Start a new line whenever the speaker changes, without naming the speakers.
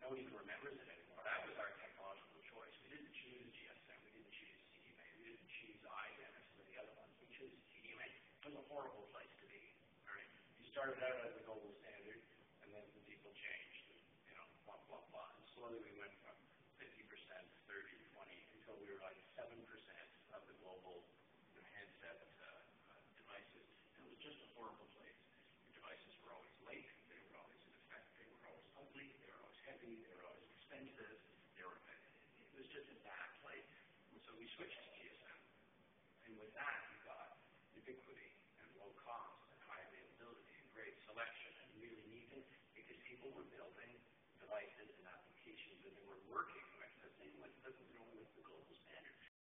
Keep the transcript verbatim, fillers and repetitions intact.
No one even remembers it anymore. That was our technological choice. We didn't choose G S M. We didn't choose C D M A. We didn't choose I D E N or some of the other ones. We chose C D M A. It was a horrible place to be. All right. You started out as a gold standard, and then some people changed. You know, blah blah blah. And slowly we went from fifty percent, thirty, twenty, until we were like seven percent of the global you know, handset uh, uh, devices. And it was just a horrible place. Your devices were always late. They were always in effect. They were always ugly. They were always heavy. They were always expensive. They were. It was just a bad place. And so we switched to G S M. And with that, we got ubiquity and low cost and high availability and great selection and really neat things because people were building devices and applications